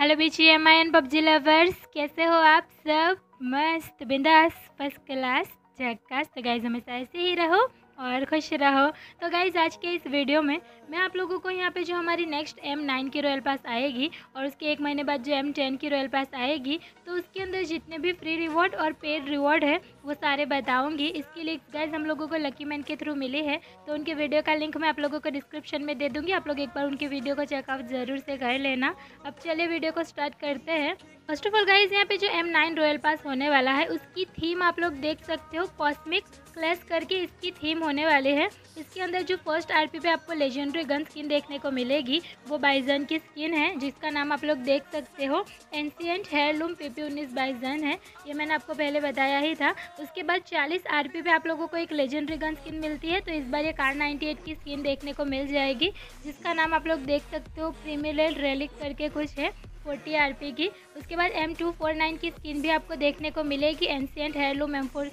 Hello BGMI PUBG lovers, कैसे हो आप सब? मस्त बिंदास फर्स्ट क्लास झक्कास। तो गाइज़ हमेशा ऐसे ही रहो और खुश रहो। तो गाइज़ आज के इस वीडियो में मैं आप लोगों को यहाँ पे जो हमारी नेक्स्ट M9 की रॉयल पास आएगी और उसके एक महीने बाद जो M10 की रॉयल पास आएगी, तो उसके अंदर जितने भी फ्री रिवॉर्ड और पेड रिवॉर्ड है वो सारे बताऊंगी। इसके लिए गाइज़ हम लोगों को लकी मैन के थ्रू मिली है, तो उनके वीडियो का लिंक मैं आप लोगों को डिस्क्रिप्शन में दे दूँगी। आप लोग एक बार उनकी वीडियो को चेकआउट ज़रूर से कर लेना। अब चलिए वीडियो को स्टार्ट करते हैं। फर्स्ट ऑफ ऑल गाइज यहाँ पे जो M9 रॉयल पास होने वाला है उसकी थीम आप लोग देख सकते हो, कॉस्मिक क्लैश करके इसकी थीम होने वाली है। इसके अंदर जो फर्स्ट RP पे आपको लेजेंडरी गन स्किन देखने को मिलेगी वो बाइजन की स्किन है, जिसका नाम आप लोग देख सकते हो एंशिएंट हेयरलूम PP19 बाइजन है। ये मैंने आपको पहले बताया ही था। उसके बाद 40 RP पे आप लोगों को एक लेजेंडरी गन स्किन मिलती है, तो इस बार ये कार98 की स्किन देखने को मिल जाएगी, जिसका नाम आप लोग देख सकते हो प्रीमियल रेलिक करके कुछ है, 40 RP की। उसके बाद M249 की स्किन भी आपको देखने को मिलेगी, एंशिएंट हेयरलूम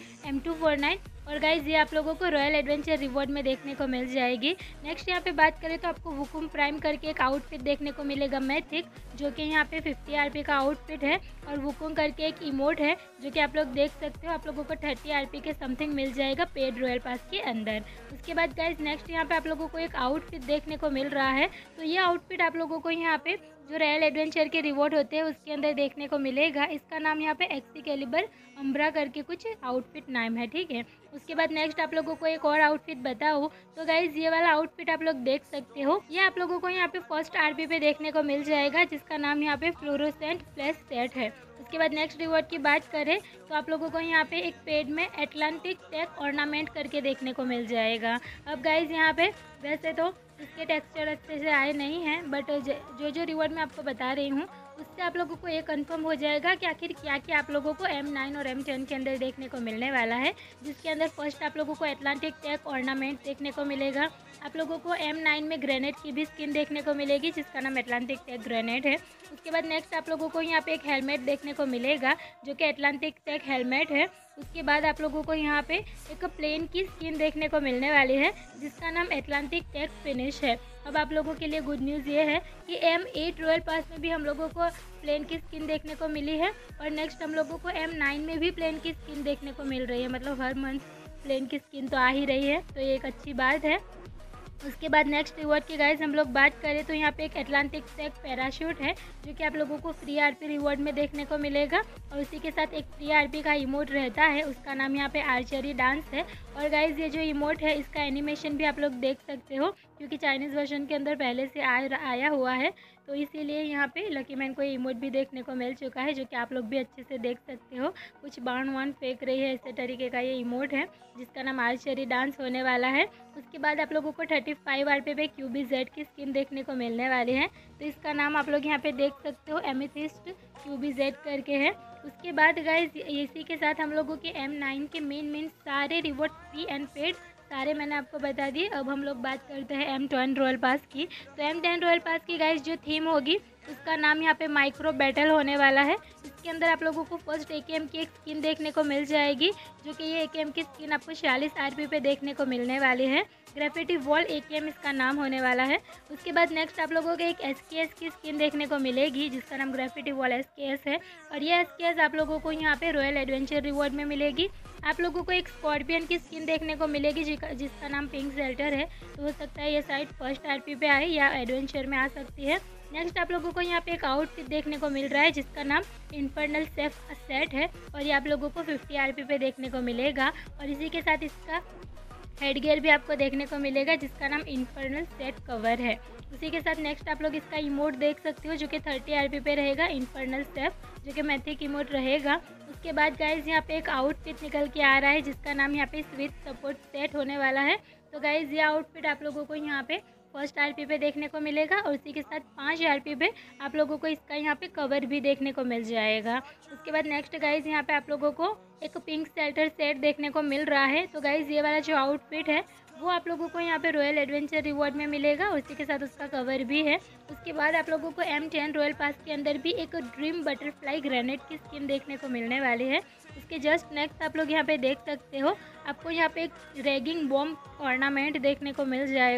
M249। और गाइज ये आप लोगों को रॉयल एडवेंचर रिवॉर्ड में देखने को मिल जाएगी। नेक्स्ट यहाँ पे बात करें तो आपको वुकुम प्राइम करके एक आउटफिट देखने को मिलेगा मैथिक, जो कि यहाँ पे 50 RP का आउटफिट है। और वुकुम करके एक इमोट है जो कि आप लोग देख सकते हो, आप लोगों को 30 RP के समथिंग मिल जाएगा पेड रॉयल पास के अंदर। उसके बाद गाइज नेक्स्ट यहाँ पे आप लोगों को एक आउटफिट देखने को मिल रहा है, तो ये आउटफिट आप लोगों को यहाँ पे जो रॉयल एडवेंचर के रिवॉर्ड होते हैं उसके अंदर देखने को मिलेगा। इसका नाम यहाँ पे एक्सकैलिबर अम्ब्रा करके कुछ आउटफिट नाम है, ठीक है। उसके बाद नेक्स्ट आप लोगों को एक और आउटफिट बताऊँ तो गाइज ये वाला आउटफिट आप लोग देख सकते हो, ये आप लोगों को यहाँ पे फर्स्ट RP पे देखने को मिल जाएगा, जिसका नाम यहाँ पे फ्लोरोसेंट प्लस सेट है। उसके बाद नेक्स्ट रिवॉर्ड की बात करें तो आप लोगों को यहाँ पे एक पेड में एटलांटिक टेक ऑर्नामेंट करके देखने को मिल जाएगा। अब गाइज यहाँ पे वैसे तो इसके टेक्सचर अच्छे से आए नहीं हैं, बट जो रिवॉर्ड मैं आपको बता रही हूँ उससे आप लोगों को ये कंफर्म हो जाएगा कि आखिर क्या क्या आप लोगों को M9 और M10 के अंदर देखने को मिलने वाला है। जिसके अंदर फर्स्ट आप लोगों को एटलांटिक टेक ऑर्नामेंट देखने को मिलेगा। आप लोगों को M9 में ग्रेनेड की भी स्किन देखने को मिलेगी, जिसका नाम एटलांटिक टेक ग्रेनेड है। उसके बाद नेक्स्ट आप लोगों को यहाँ पे एक हेलमेट देखने को मिलेगा जो कि एटलांटिक टेक हेलमेट है। उसके बाद आप लोगों को यहाँ पे एक प्लेन की स्किन देखने को मिलने वाली है, जिसका नाम एटलांटिक टेक फिनिश है। अब आप लोगों के लिए गुड न्यूज़ ये है कि M8 रॉयल पास में भी हम लोगों को प्लेन की स्किन देखने को मिली है, और नेक्स्ट हम लोगों को M9 में भी प्लेन की स्किन देखने को मिल रही है। मतलब हर मंथ प्लेन की स्किन तो आ ही रही है, तो ये एक अच्छी बात है। उसके बाद नेक्स्ट रिवॉर्ड की गाइज हम लोग बात करें तो यहाँ पे एक एटलांटिक टेक पैराशूट है जो कि आप लोगों को फ्री RP रिवॉर्ड में देखने को मिलेगा, और उसी के साथ एक फ्री RP का इमोट रहता है, उसका नाम यहाँ पे आर्चरी डांस है। और गाइज ये जो इमोट है इसका एनिमेशन भी आप लोग देख सकते हो, क्योंकि चाइनीज़ वर्जन के अंदर पहले से आया हुआ है, तो इसीलिए यहाँ पे लकी मैन को इमोट भी देखने को मिल चुका है, जो कि आप लोग भी अच्छे से देख सकते हो। कुछ बाण वाण फेंक रही है इस तरीके का ये इमोट है, जिसका नाम आर्चरी डांस होने वाला है। उसके बाद आप लोगों को 35 RP पे QBZ की स्किन देखने को मिलने वाली है, तो इसका नाम आप लोग यहाँ पे देख सकते हो एमेथिस्ट QBZ करके है। उसके बाद गाइज इसी के साथ हम लोगों के M9 के मेन सारे रिवॉर्ड फ्री एंड पेड सारे मैंने आपको बता दिए। अब हम लोग बात करते हैं M10 रॉयल पास की। तो M10 रॉयल पास की गाइज जो थीम होगी उसका नाम यहाँ पे माइक्रो बैटल होने वाला है। इसके अंदर आप लोगों को फर्स्ट AKM की एक स्किन देखने को मिल जाएगी, जो कि ये AKM की स्किन आपको 46 RP पे देखने को मिलने वाली है। ग्रेफिटी वॉल AKM इसका नाम होने वाला है। उसके बाद नेक्स्ट आप लोगों को एक SKS की स्किन देखने को मिलेगी, जिसका नाम ग्रेफिटी वॉल SKS है, और ये SKS आप लोगों को यहाँ पे रॉयल एडवेंचर रिवॉर्ड में मिलेगी। आप लोगों को एक स्कॉर्पियन की स्किन देखने को मिलेगी जिसका नाम पिंक शेल्टर है, तो हो सकता है ये साइड फर्स्ट RP पे आए या एडवेंचर में आ सकती है। नेक्स्ट आप लोगों को यहाँ पे एक आउटफिट देखने को मिल रहा है जिसका नाम इन्फर्नल सेफ सेट है, और ये आप लोगों को 50 RP पे देखने को मिलेगा, और इसी के साथ इसका हेड गियर भी आपको देखने को मिलेगा जिसका नाम इन्फर्नल सेट कवर है। उसी के साथ नेक्स्ट आप लोग इसका इमोट देख सकते हो जो कि 30 RP पे रहेगा, इन्फर्नल सेफ, जो कि मैथिक इमोट रहेगा। उसके बाद गाइज यहाँ पे एक आउटफिट निकल के आ रहा है जिसका नाम यहाँ पे स्विच सपोर्ट सेट होने वाला है। तो गाइज ये आउटफिट आप लोगों को यहाँ पे फर्स्ट RP पे देखने को मिलेगा, और उसी के साथ 5 RP पे आप लोगों को इसका यहाँ पे कवर भी देखने को मिल जाएगा। उसके बाद नेक्स्ट गाइज यहाँ पे आप लोगों को एक पिंक शेल्टर सेट देखने को मिल रहा है। तो गाइज ये वाला जो आउटफिट है वो आप लोगों को यहाँ पे रॉयल एडवेंचर रिवॉर्ड में मिलेगा, उसी के साथ उसका कवर भी है। उसके बाद आप लोगों को M10 रॉयल पास के अंदर भी एक ड्रीम बटरफ्लाई ग्रेनेड की स्किन देखने को मिलने वाली है। उसके जस्ट नेक्स्ट आप लोग यहाँ पे देख सकते हो, आपको यहाँ पे एक रैगिंग बॉम्ब ऑर्नामेंट देखने को मिल जाएगा,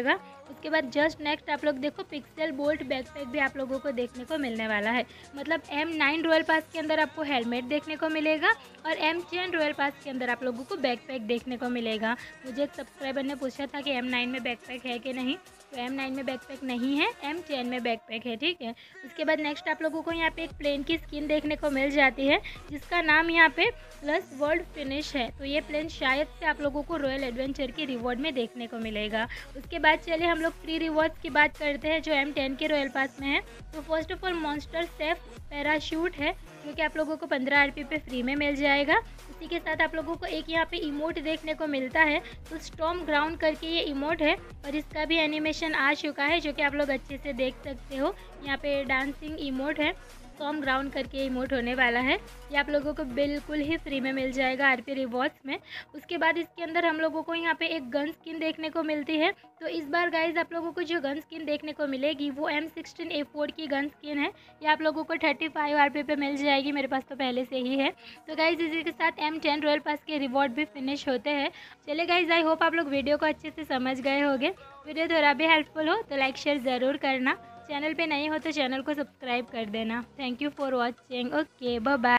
उसके बाद जस्ट नेक्स्ट आप लोग देखो पिक्सल बोल्ट बैकपैक भी आप लोगों को देखने को मिलने वाला है। मतलब M9 रॉयल पास के अंदर आपको हेलमेट देखने को मिलेगा और M10 रॉयल पास के अंदर आप लोगों को बैकपैक देखने को मिलेगा। मुझे एक सब्सक्राइबर ने पूछा था कि M9 में बैकपैक है कि नहीं, तो M9 में बैकपैक नहीं है, M10 में बैकपैक है, ठीक है। उसके बाद नेक्स्ट आप लोगों को यहाँ पे एक प्लेन की स्किन देखने को मिल जाती है जिसका नाम यहाँ पे प्लस वर्ल्ड फिनिश है। तो ये प्लेन शायद से आप लोगों को रॉयल एडवेंचर की रिवॉर्ड में देखने को मिलेगा। उसके बाद चलिए हम लोग फ्री रिवॉर्ड्स की बात करते हैं जो M10 के रॉयल पास में है। तो first of all monster safe parachute है जो कि आप लोगों को 15 RP पे फ्री में मिल जाएगा। इसी के साथ आप लोगों को एक यहाँ पे इमोट देखने को मिलता है, तो स्टॉर्म ग्राउंड करके ये इमोट है और इसका भी एनिमेशन आ चुका है जो कि आप लोग अच्छे से देख सकते हो। यहाँ पे डांसिंग इमोट है, स्टॉर्म ग्राउंड करके इमोट होने वाला है। ये आप लोगों को बिल्कुल ही फ्री में मिल जाएगा RP रिवॉर्ड्स में। उसके बाद इसके अंदर हम लोगों को यहाँ पे एक गन स्किन देखने को मिलती है। तो इस बार गाइज आप लोगों को जो गन स्किन देखने को मिलेगी वो M16A4 की गन स्किन है। ये आप लोगों को 35 RP पे मिल जाएगी, मेरे पास तो पहले से ही है। तो गाइज इसी के साथ M10 रॉयल पास के रिवॉर्ड भी फिनिश होते हैं। चलिए गाइज, आई होप आप लोग वीडियो को अच्छे से समझ गए होंगे। वीडियो थोड़ा भी हेल्पफुल हो तो लाइक शेयर ज़रूर करना। चैनल पे नए हो तो चैनल को सब्सक्राइब कर देना। Thank you for watching. Okay, bye bye.